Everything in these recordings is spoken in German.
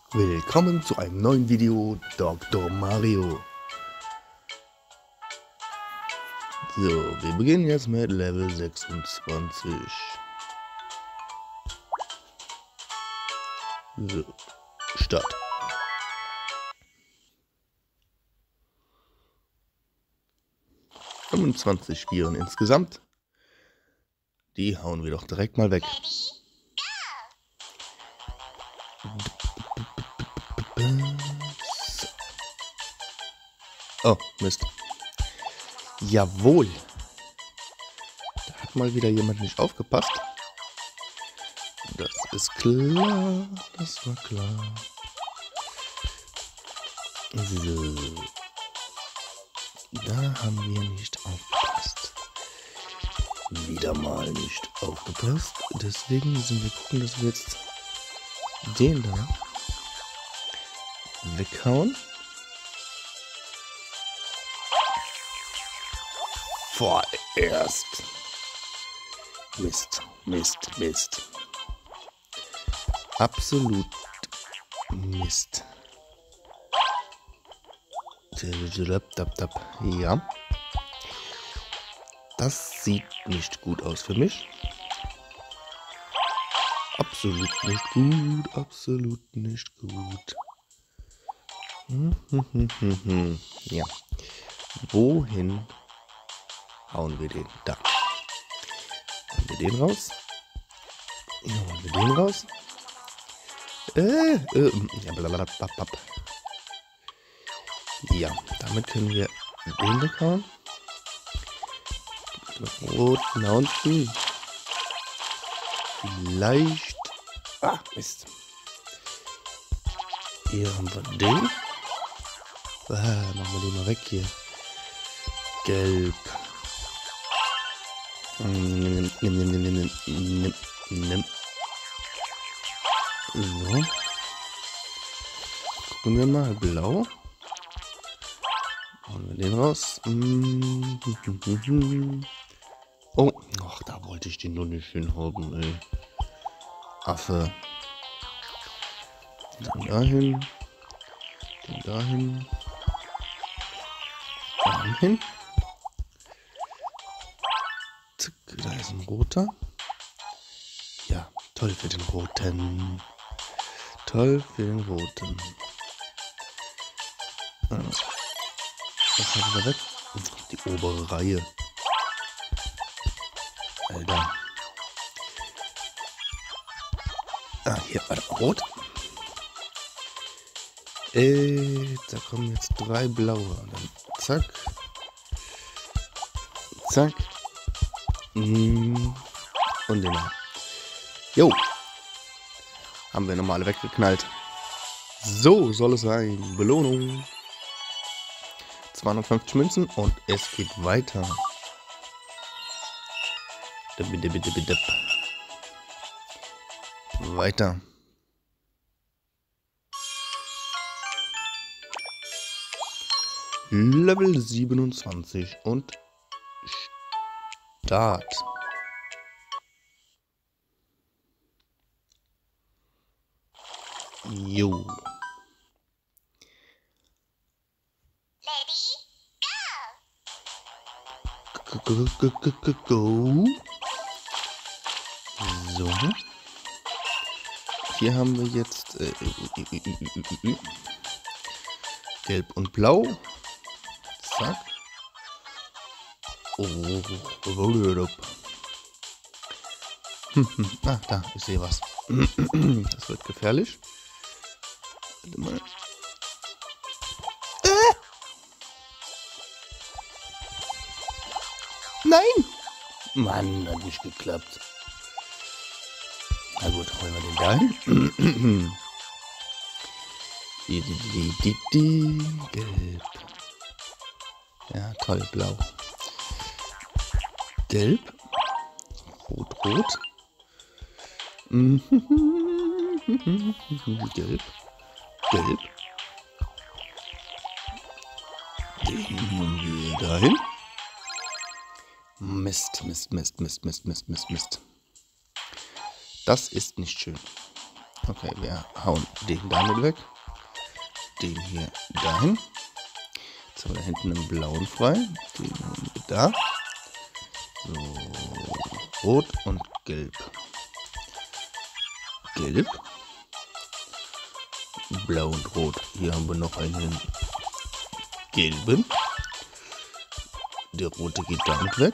Willkommen zu einem neuen Video Dr. Mario. So, wir beginnen jetzt mit Level 26. So, Start. ...25 Spielen insgesamt. Die hauen wir doch direkt mal weg. Oh, Mist. Jawohl. Da hat mal wieder jemand nicht aufgepasst. Das ist klar. Das war klar. So. Da haben wir nicht aufgepasst. Wieder mal nicht aufgepasst. Deswegen müssen wir gucken, dass wir jetzt den da weghauen. Vorerst. Mist, Mist, Mist. Absolut Mist. Ja. Das sieht nicht gut aus für mich. Absolut nicht gut, absolut nicht gut. Ja. Wohin hauen wir den? Da. Hauen wir den raus. Hauen wir den raus. Ja, damit können wir den weghauen. Rot nach unten. Vielleicht. Ah, Mist. Hier haben wir den. Machen wir den mal weg hier. Gelb. Nimm. So. Gucken wir mal. Blau. Hauen wir den raus. Oh, ach, da wollte ich den nur nicht hinhaben, ey. Affe. Dann dahin. Dann dahin. Dahin. Zack, da ist ein roter. Ja, toll für den roten. Toll für den roten. Was haben wir da weg? Die obere Reihe. Alter. Ah, hier war der rot. Da kommen jetzt 3 blaue. Dann zack. Zack. Und den. Jo. Haben wir nochmal weggeknallt. So soll es sein. Belohnung. 250 Münzen und es geht weiter. Weiter. Level 27 und Start. Jo. Go. So. Hier haben wir jetzt Gelb und Blau. Zack. Oh. Ah, da, ich sehe was. Das wird gefährlich. Warte mal. Nein! Mann, hat nicht geklappt. Na gut, holen wir den dahin. Gelb. Ja, toll, blau. Gelb. Rot, rot. Gelb. Gelb. Den holen wir dahin. Mist, Mist, Mist, Mist, Mist, Mist, Mist, Mist. Das ist nicht schön. Okay, wir hauen den damit weg. Den hier dahin. Jetzt haben wir da hinten einen blauen frei. Den holen wir da. So, rot und gelb. Gelb. Blau und rot. Hier haben wir noch einen gelben. Der rote geht damit weg.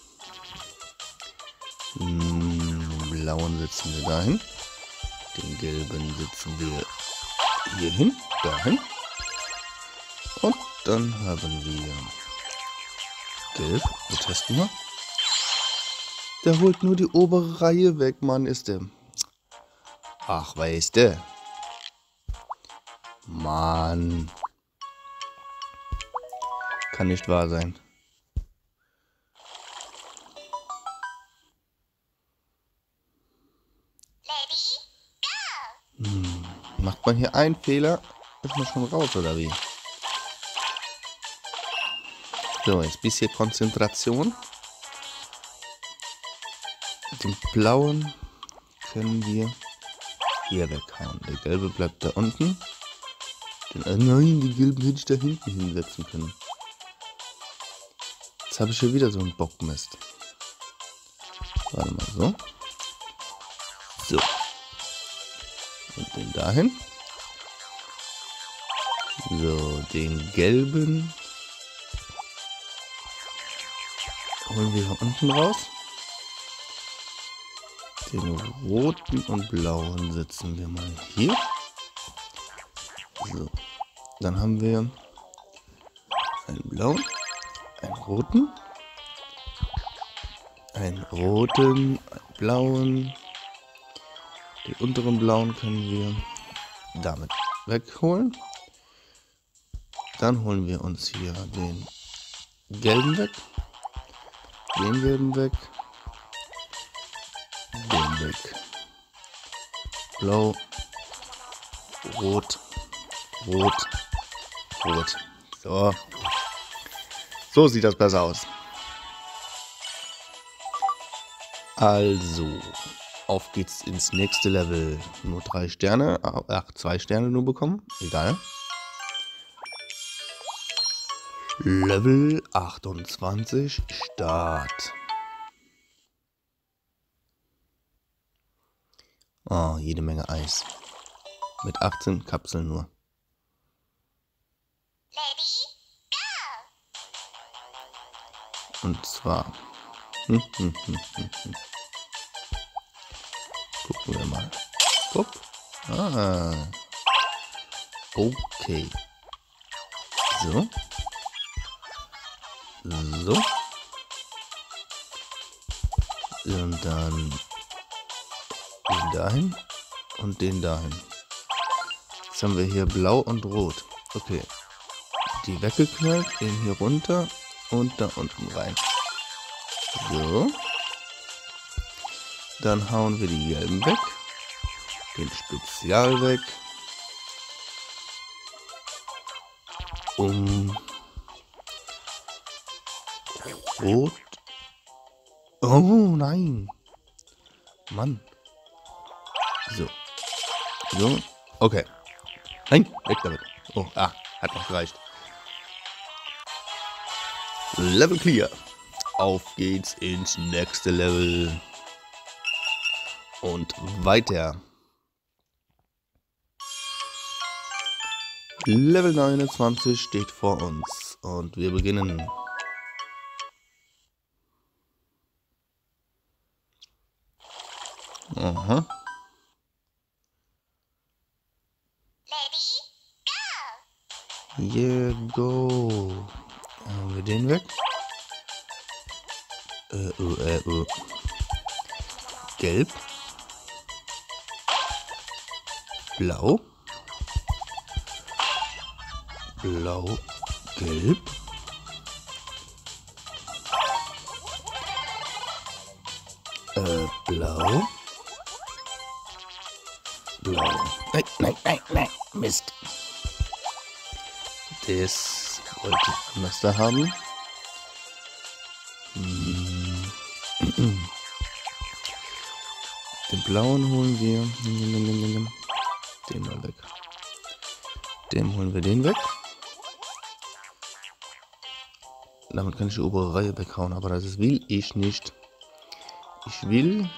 Den blauen setzen wir dahin. Den gelben setzen wir hier hin, dahin. Und dann haben wir gelb. Wir testen mal. Der holt nur die obere Reihe weg, Mann, ist der. Ach, weißt du. Mann. Kann nicht wahr sein. Macht man hier einen Fehler, ist man schon raus, oder wie? So, jetzt ein bisschen Konzentration. Den blauen können wir hier weghauen. Der gelbe bleibt da unten. Nein, die gelben hätte ich da hinten hinsetzen können. Jetzt habe ich hier wieder so einen Bockmist. Warte mal, so. So. Und den dahin. So, den gelben holen wir hier unten raus. Den roten und blauen setzen wir mal hier. So, dann haben wir einen blauen, einen roten, einen blauen. Den unteren blauen können wir damit wegholen. Dann holen wir uns hier den gelben weg, den gelben weg, den weg. Blau, rot, rot, rot. So. So sieht das besser aus. Also, auf geht's ins nächste Level. Nur 3 Sterne, ach, 2 Sterne nur bekommen. Egal. Level 28, Start. Oh, jede Menge Eis. Mit 18 Kapseln nur. Und zwar. Gucken wir mal. Guck. Ah. Okay. So. So. Und dann den dahin und den dahin. Jetzt haben wir hier blau und rot. Okay. Die weggeknallt, den hier runter und da unten rein. So. Dann hauen wir die gelben weg. Den Spezial weg. Rot. Oh nein. Mann. So. So. Okay. Nein, weg damit. Oh, hat noch gereicht. Level clear. Auf geht's ins nächste Level. Und weiter. Level 29 steht vor uns. Und wir beginnen. Aha. Yeah, go. Haben wir den weg? Gelb. Blau. Blau. Gelb. Blau. Blau. Nein. Mist. Das wollte ich anders da haben. Den blauen holen wir. Dem holen wir den weg. Damit kann ich die obere Reihe weghauen, aber das will ich nicht. Ich will.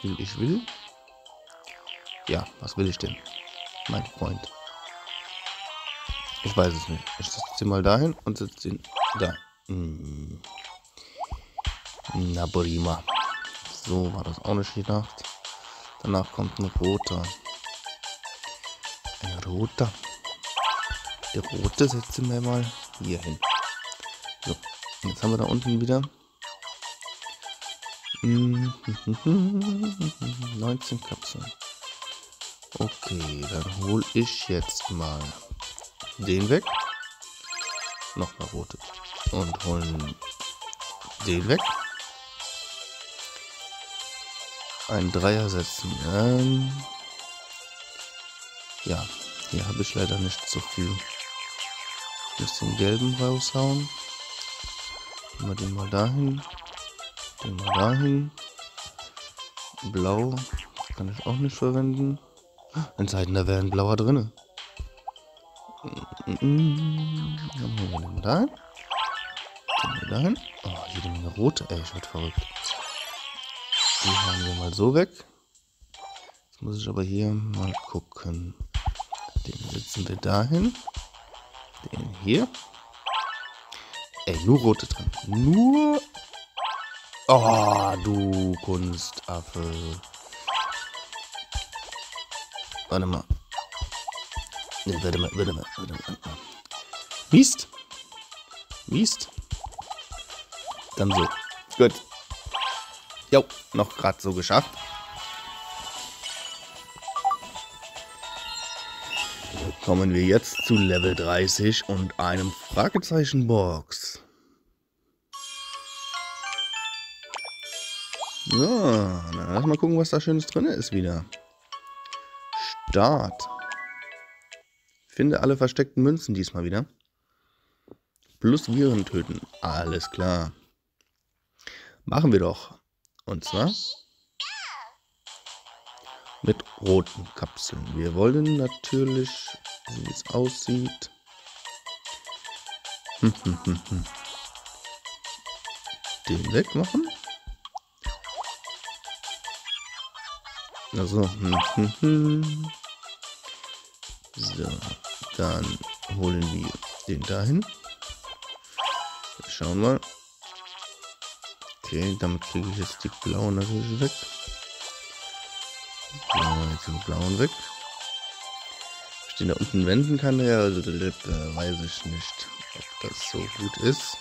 Ja, was will ich denn? Mein Freund. Ich weiß es nicht. Ich setze ihn mal dahin und setze ihn da. Na prima. So war das auch nicht gedacht. Danach kommt ein roter. Ein roter. Der rote setzen wir mal hier hin. So, jetzt haben wir da unten wieder 19 Kapseln. Okay, dann hole ich jetzt mal den weg. Nochmal rote. Und holen den weg. Ein Dreier setzen. Ja, hier habe ich leider nicht so viel. Ich muss den gelben raushauen. Nehmen wir den mal dahin. Den mal dahin. Blau kann ich auch nicht verwenden. In Zeiten, da wäre ein blauer drin. Dann holen wir den dahin. Den dahin. Oh, jede Menge rote. Ey, ich werde verrückt. Die hauen wir mal so weg. Jetzt muss ich aber hier mal gucken. Den setzen wir dahin. Den hier. Ey, nur rote drin. Nur. Oh, du Kunstaffe. Warte mal. Ne, warte mal. Mist. Dann so. Gut. Jo, noch gerade so geschafft. Kommen wir jetzt zu Level 30 und einem Fragezeichen-Box. So, dann lass mal gucken, was da Schönes drin ist wieder. Start. Finde alle versteckten Münzen diesmal wieder. Plus Viren töten. Alles klar. Machen wir doch. Und zwar mit roten Kapseln. Wir wollen natürlich, so wie es aussieht, den wegmachen. Also, so, dann holen wir den dahin. Schauen wir mal. Okay, damit kriege ich jetzt die blauen natürlich weg. So, jetzt den blauen weg. Ob ich den da unten wenden kann, ja, weiß ich nicht, ob das so gut ist.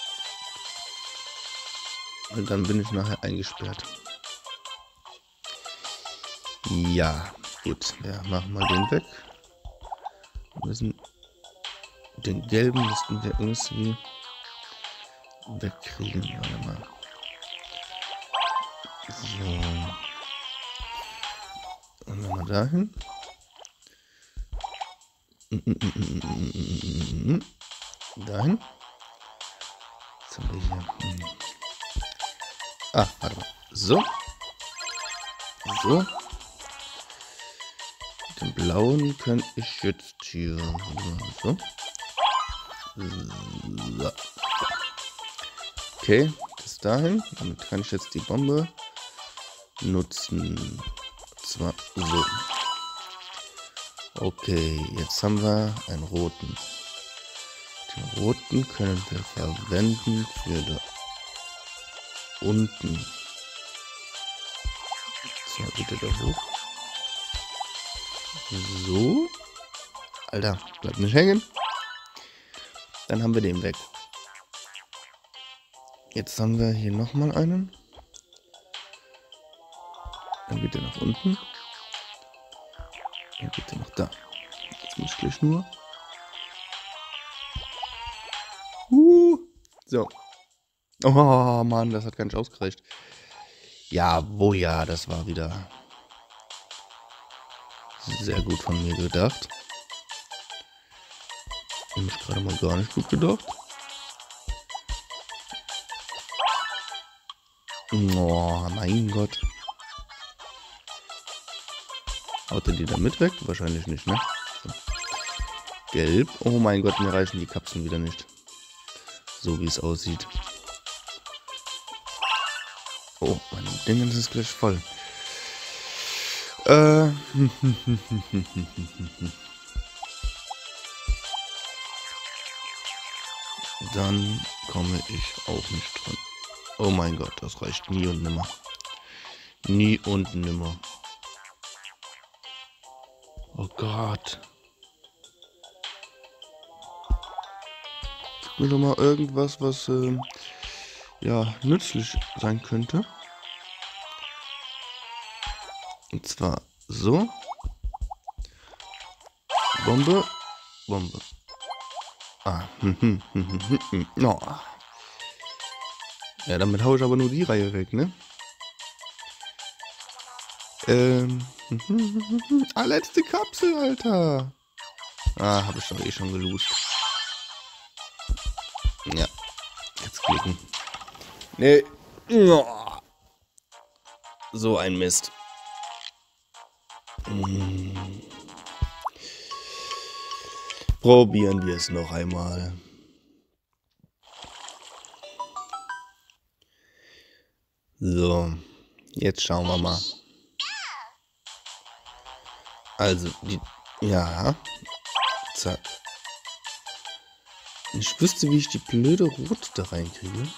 Und dann bin ich nachher eingesperrt. Ja, gut. Ja, machen wir den weg. Wir müssen den gelben müssten wir irgendwie wegkriegen. Warte mal. So. Und dann mal dahin. Dahin. Was haben wir hier? Ah, warte mal. So. So. Den blauen kann ich jetzt hier. So. So. Okay, bis dahin. Damit kann ich jetzt die Bombe nutzen. Und zwar so. Okay, jetzt haben wir einen roten. Den roten können wir verwenden für da unten. So, bitte da hoch. So. Alter, bleibt nicht hängen. Dann haben wir den weg. Jetzt haben wir hier nochmal einen. Dann bitte nach unten. Ja, bitte noch da. Jetzt muss ich gleich nur. So. Oh Mann, das hat gar nicht ausgereicht. Ja, wo ja, das war wieder sehr gut von mir gedacht. Nämlich gerade mal gar nicht gut gedacht. Oh, mein Gott. Haut er die da mit weg? Wahrscheinlich nicht, ne? So. gelb. Oh mein Gott, mir reichen die Kapseln wieder nicht. So wie es aussieht. Oh, mein Ding ist gleich voll. Dann komme ich auch nicht dran. Oh mein Gott, das reicht nie und nimmer. Nie und nimmer. Oh Gott. Gib mir doch mal irgendwas, was ja nützlich sein könnte. Und zwar so. Bombe. Bombe. Ah. No. Ja, damit haue ich aber nur die Reihe weg, ne? Letzte Kapsel, Alter. Ah, habe ich doch eh schon gelost. Ja. Jetzt klicken. Nee. So ein Mist. Probieren wir es noch einmal. So, jetzt schauen wir mal. Also, ja. Zack. Ich wüsste, wie ich die blöde Rote da reinkriege.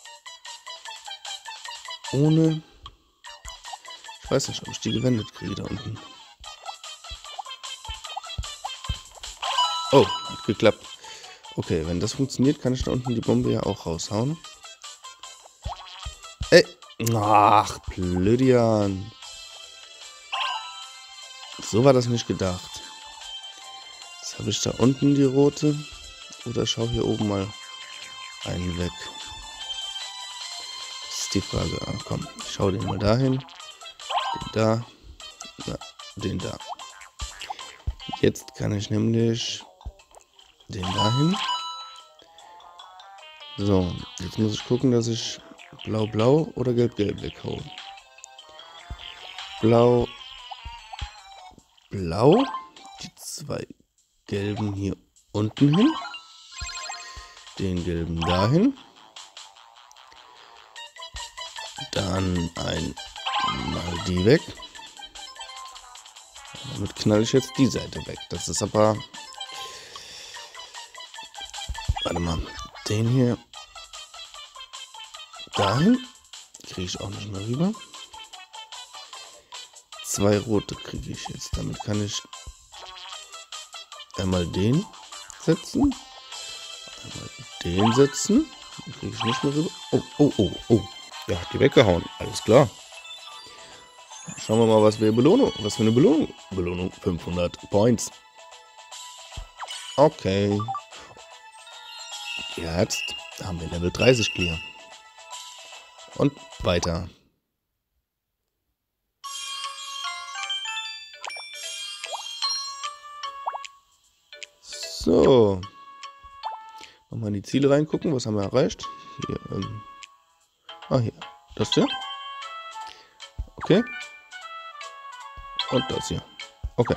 Ohne... Ich weiß nicht, ob ich die gewendet kriege da unten. Oh, hat geklappt. Okay, wenn das funktioniert, kann ich da unten die Bombe ja auch raushauen. Ey! Ach, Blödian. So war das nicht gedacht. Jetzt habe ich da unten die rote. Oder schau hier oben mal einen weg. Das ist die Frage. Ah, komm, ich schau den mal dahin. Den da. Na, den da. Jetzt kann ich nämlich den dahin. So, jetzt muss ich gucken, dass ich blau-blau oder gelb-gelb weghaue. Blau. Blau. Die zwei gelben hier unten hin. Den gelben dahin. Dann einmal die weg. Damit knall ich jetzt die Seite weg. Das ist aber... Warte mal. Den hier dahin. Kriege ich auch nicht mehr rüber. Zwei rote kriege ich jetzt. Damit kann ich einmal den setzen. Einmal den setzen. Den kriege ich nicht mehr rüber. Oh, oh, oh, oh. Ja, hat die weggehauen. Alles klar. Schauen wir mal, was für eine Belohnung. Belohnung 500 Points. Okay. Jetzt haben wir Level 30 clear. Und weiter. So. Nochmal in die Ziele reingucken. Was haben wir erreicht? Hier, hier. Das hier. Okay. Und das hier. Okay.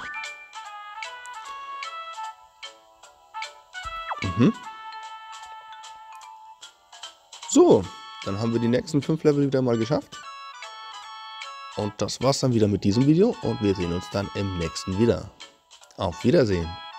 So, dann haben wir die nächsten 5 Level wieder mal geschafft. Und das war's dann wieder mit diesem Video und wir sehen uns dann im nächsten wieder. Auf Wiedersehen.